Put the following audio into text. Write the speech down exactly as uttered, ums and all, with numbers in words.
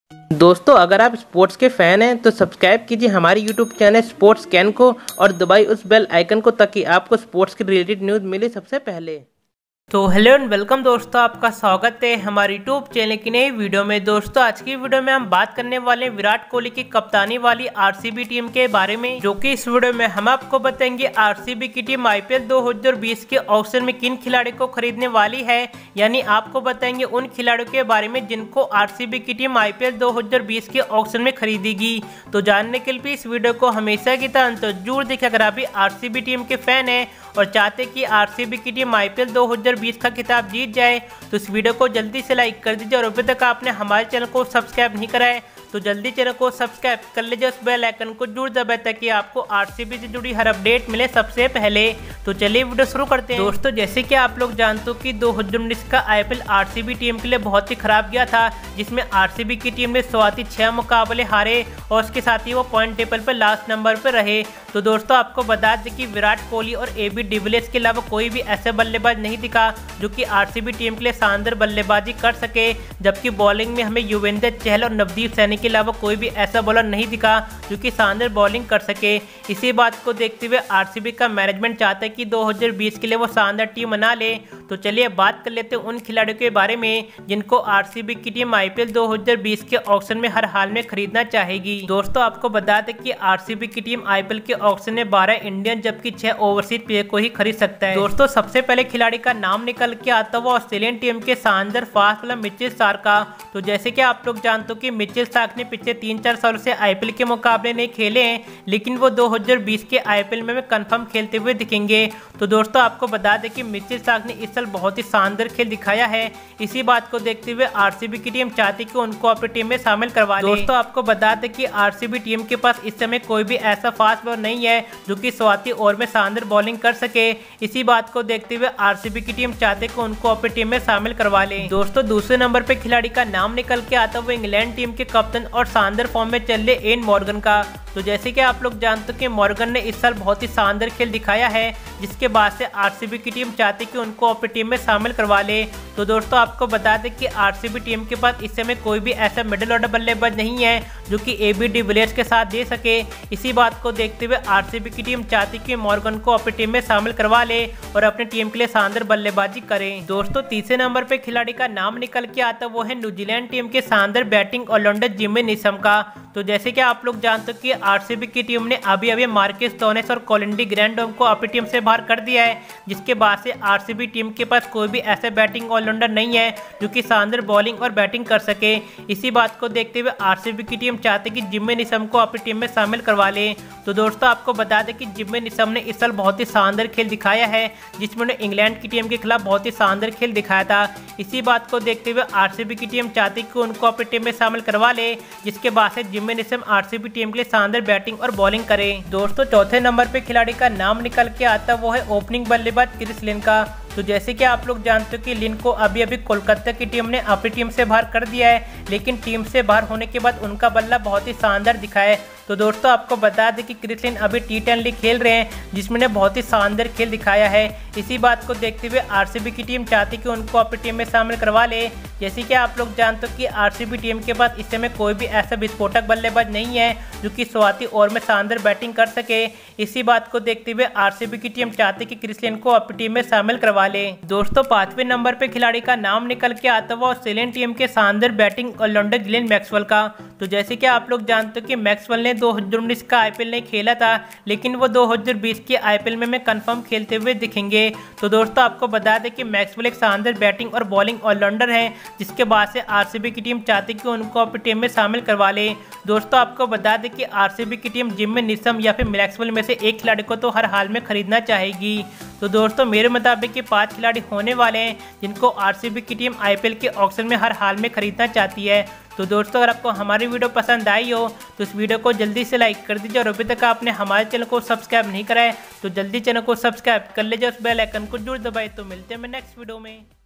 दोस्तों, अगर आप स्पोर्ट्स के फैन हैं तो सब्सक्राइब कीजिए हमारे यूट्यूब चैनल स्पोर्ट्स कैन को और दबाइए उस बेल आइकन को ताकि आपको स्पोर्ट्स के रिलेटेड न्यूज़ मिले सबसे पहले। तो हेलो एंड वेलकम दोस्तों, आपका स्वागत है हमारे यूट्यूब चैनल की नई वीडियो में। दोस्तों, आज की वीडियो में हम बात करने वाले हैं विराट कोहली की कप्तानी वाली आरसीबी टीम के बारे में, जो कि इस वीडियो में हम आपको बताएंगे आरसीबी की टीम आईपीएल दो हज़ार बीस के ऑक्शन में किन खिलाड़ियों को खरीदने वाली है। यानी आपको बताएंगे उन खिलाड़ियों के बारे में जिनको आरसीबी की टीम आईपीएल दो हज़ार बीस के ऑक्शन में खरीदेगी। तो जानने के लिए इस वीडियो को हमेशा की तरह तो जरूर देखिए। अगर आप भी आरसीबी टीम के फैन है और चाहते कि आरसीबी की टीम आईपीएल दो हज़ार बीस का खिताब जीत जाए तो इस वीडियो को जल्दी से लाइक कर दीजिए। और अभी तक आपने हमारे चैनल को सब्सक्राइब नहीं करा है तो जल्दी चैनल को सब्सक्राइब कर लीजिए, उस बेल आइकन को जरूर दबाएं ताकि आपको आरसीबी से जुड़ी हर अपडेट मिले सबसे पहले। तो चलिए वीडियो शुरू करते हैं। दोस्तों, जैसे कि आप लोग जानते हो कि दो हज़ार उन्नीस का आईपीएल आरसीबी टीम के लिए बहुत ही खराब गया था, जिसमें आरसीबी की टीम ने शुरुआती छह मुकाबले हारे और उसके साथ ही वो पॉइंट टेबल पर लास्ट नंबर पर रहे। तो दोस्तों, आपको बता दें कि विराट कोहली और एबी डिविलियर्स के अलावा कोई भी ऐसे बल्लेबाज नहीं दिखा जो कि आरसीबी टीम के लिए शानदार बल्लेबाजी कर सके, जबकि बॉलिंग में हमें युजवेंद्र चहल और नवदीप सैनी के अलावा कोई भी ऐसा बॉलर नहीं दिखा जो कि शानदार बॉलिंग कर सके। इसी बात को देखते हुए आरसीबी का मैनेजमेंट चाहता है कि दो हज़ार बीस के लिए वो शानदार टीम बना ले। तो चलिए बात कर लेते हैं उन खिलाड़ियों के बारे में जिनको आरसीबी की टीम आईपीएल दो हज़ार बीस के ऑक्शन में हर हाल में खरीदना चाहेगी। दोस्तों, आपको बता दें कि आरसीबी की टीम आईपीएल के ऑक्शन में बारह इंडियन जबकि छह ओवरसीज प्लेयर को ही खरीद सकता है। दोस्तों, सबसे पहले खिलाड़ी का नाम निकल के आता हुआ ऑस्ट्रेलियन टीम के शानदार फास्ट बॉलर मिचेल स्टार्क का। तो जैसे कि आप लोग जानते हो कि मिचेल स्टार्क ने पिछले तीन चार सालों से आईपीएल के मुकाबले नहीं खेले हैं, लेकिन वो दो हज़ार बीस के आईपीएल में कंफर्म खेलते हुए दिखेंगे। तो दोस्तों, आपको बता दें कि मिचेल स्टार्क ने इस साल बहुत ही शानदार खेल दिखाया है। इसी बात को देखते हुए आरसीबी की टीम चाहती कि उनको अपनी टीम में शामिल करवा ले। दोस्तों, आपको बता दें कि आरसीबी टीम के पास इस समय कोई भी ऐसा फास्ट बॉलर नहीं है जो कि शुरुआती ओवर में शानदार बॉलिंग कर सके। इसी बात को देखते हुए आरसीबी की टीम चाहते कि उनको अपनी टीम में शामिल करवा ले। दोस्तों, दूसरे नंबर पे खिलाड़ी का नाम निकल के आता हुआ इंग्लैंड टीम के कप्तान और शानदार फॉर्म में चल रहे एन मॉर्गन का। तो जैसे कि आप लोग जानते हो कि मॉर्गन ने इस साल बहुत ही शानदार खेल दिखाया है, जिसके बाद से आरसीबी की टीम चाहती कि उनको अपनी टीम में शामिल करवा ले। तो दोस्तों, आपको बता दें कि आरसीबी टीम के पास इस समय कोई भी ऐसा मिडिल ऑर्डर बल्लेबाज नहीं है जो कि एबी डिविलियर्स के साथ दे सके। इसी बात को देखते हुए आरसीबी की टीम चाहती कि मॉर्गन को अपनी टीम में शामिल करवा ले और अपनी टीम के लिए शानदार बल्लेबाजी करें। दोस्तों, तीसरे नंबर पे खिलाड़ी का नाम निकल के आता वो है न्यूजीलैंड टीम के शानदार बैटिंग ऑलराउंडर जिमी निशम का। तो जैसे कि आप लोग जानते हो कि आरसीबी की टीम ने अभी अभी मार्कस स्टोइनिस और कोलिन ग्रैंडहोम को अपनी टीम से बाहर कर दिया है, जिसके बाद से आरसीबी टीम के पास कोई भी ऐसा बैटिंग ऑलराउंडर नहीं है जो कि शानदार बॉलिंग और बैटिंग कर सके। इसी बात को देखते हुए आरसीबी की टीम चाहती कि जिमी निशम को अपनी टीम में शामिल करवा ले। तो दोस्तों, आपको बता दें कि जिमी निशम ने इस साल बहुत ही शानदार खेल दिखाया है, जिसमें उन्होंने इंग्लैंड की टीम के खिलाफ बहुत ही शानदार खेल दिखाया था। इसी बात को देखते हुए आरसीबी की टीम चाहती कि उनको अपनी टीम में शामिल करवा ले, जिसके बाद से जिमी निशम आरसीबी टीम के लिए शानदार बैटिंग और बॉलिंग करें। दोस्तों, चौथे नंबर पे खिलाड़ी का नाम निकल के आता वो है ओपनिंग बल्लेबाज क्रिस लिन का। तो जैसे कि आप लोग जानते हो कि लिन को अभी अभी कोलकाता की टीम ने अपनी टीम से बाहर कर दिया है, लेकिन टीम से बाहर होने के बाद उनका बल्ला बहुत ही शानदार दिखा है। तो दोस्तों, आपको बता दें कि क्रिस लिन अभी टी टेन लीग खेल रहे हैं, जिसमें ने बहुत ही शानदार खेल दिखाया है। इसी बात को देखते हुए आरसीबी की टीम चाहती कि उनको अपनी टीम में शामिल करवा ले। जैसे कि आप लोग जानते हो कि आरसीबी टीम के पास इस समय कोई भी ऐसा विस्फोटक बल्लेबाज नहीं है जो कि शुरुआती ओवर में शानदार बैटिंग कर सके। इसी बात को देखते हुए आरसीबी की टीम चाहती कि क्रिस लिन को अपनी टीम में शामिल करवा ले। दोस्तों, पांचवें नंबर पे खिलाड़ी का नाम निकल के आता हुआ ऑस्ट्रेलियन टीम के शानदार बैटिंग ऑलराउंडर ग्लेन मैक्सवेल का। तो जैसे कि आप लोग जानते हो कि मैक्सवेल ने दो हज़ार उन्नीस का आईपीएल नहीं खेला था, लेकिन वो दो हज़ार बीस के आईपीएल में में कंफर्म खेलते हुए दिखेंगे। तो दोस्तों, आपको बता दें कि मैक्सवेल एक शानदार बैटिंग और बॉलिंग ऑलराउंडर है, जिसके बाद से आरसीबी की टीम चाहती कि उनको अपनी टीम में शामिल करवा ले। दोस्तों, आपको बता दें कि आरसीबी की टीम जिमी निशम या फिर मैक्सवेल में से एक खिलाड़ी को तो हर हाल में खरीदना चाहेगी। तो दोस्तों, मेरे मुताबिक ये पांच खिलाड़ी होने वाले हैं जिनको आरसीबी की टीम आईपीएल के ऑक्शन में हर हाल में खरीदना चाहती है। तो दोस्तों, अगर आपको हमारी वीडियो पसंद आई हो तो इस वीडियो को जल्दी से लाइक कर दीजिए, और अभी तक आपने हमारे चैनल को सब्सक्राइब नहीं करा है तो जल्दी चैनल को सब्सक्राइब कर लीजिए, उस बेल आइकन को जरूर दबाइए। तो मिलते हैं नेक्स्ट वीडियो में।